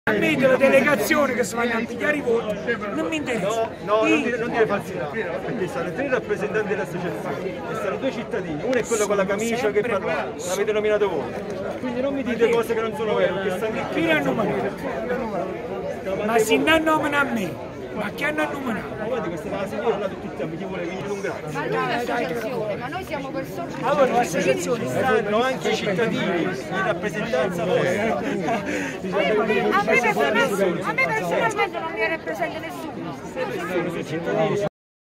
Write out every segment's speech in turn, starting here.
A me della delegazione che si vanno a pigliare i voti non mi interessa. No, non dire falsità, perché stanno tre rappresentanti dell'associazione e stanno due cittadini, uno è quello con la camicia che parla, l'avete nominato voi. Quindi non mi dite cose che non sono vere, perché stanno Chi l'hanno nominato? Ma se non nomina a me, ma chi hanno nominato? Ma guardi, questa è la signora là tutti a me, chi vuole venire un grazie. Ma noi l'associazione, ma noi siamo persone. Allora l'associazione Stanno anche i cittadini in rappresentanza vostra. A me personalmente non mi rappresenta nessuno. Sono cittadini.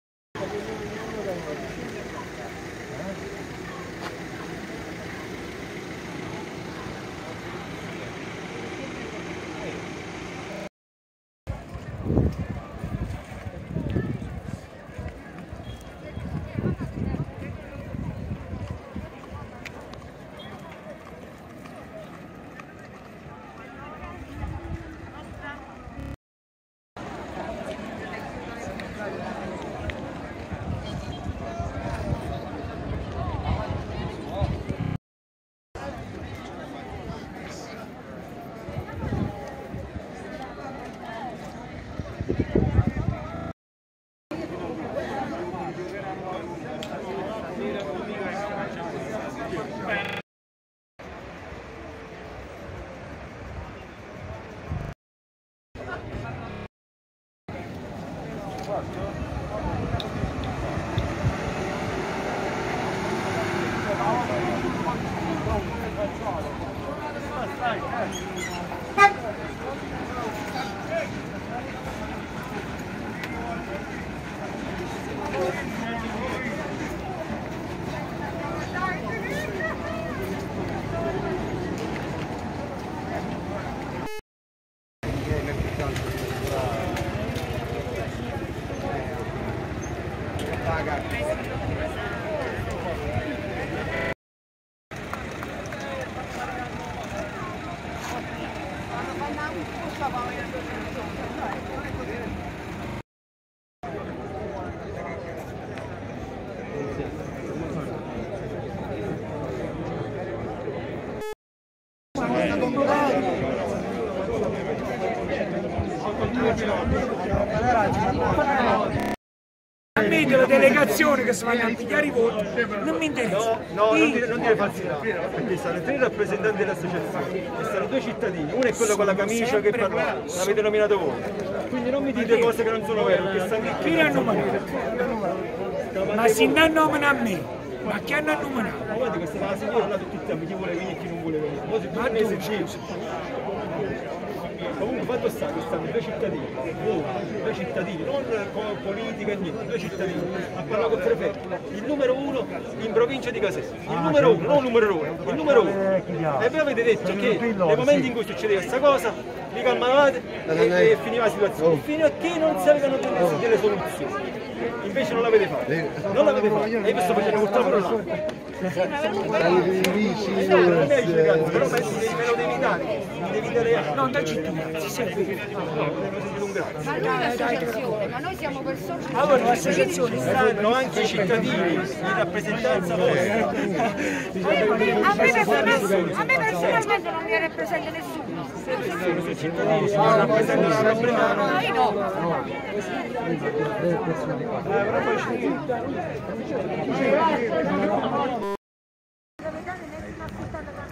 A me della delegazione che si vanno a pigliare i voti non mi interessa. No, non dire falsità, perché stanno tre rappresentanti dell'associazione e stanno due cittadini, uno è quello con la camicia che parla, l'avete nominato voi. Quindi non mi dite cose che non sono vere, perché stanno Chi l'hanno nominato? Ma se non nomina a me, ma chi hanno nominato? Ma guardi, questa è la signora là tutti a me, chi vuole venire e chi non vuole venire. Poi se tu non eserciti. Comunque fatto sta che stanno due cittadini, due cittadini, non politica e niente, due cittadini, a parlare con il prefetto, il numero uno in provincia di Caserta, il numero uno, non il numero uno, il numero uno. E voi avete detto che nei momenti in cui succedeva questa cosa, vi calmavate e finiva la situazione, fino a che non si avevano delle soluzioni. Invece non l'avete fatto, non l'avete fatto, e io sto facendo questo lavoro là. Però me lo devi dare, mi devi dare. Non da cittadini, si serve. Ma noi l'associazione, ma noi siamo persone. Allora l'associazione Stanno anche i cittadini in rappresentanza vostra. A me personalmente non mi rappresenta nessuno. Sono cittadini, sono rappresentanti della Ma io no. no.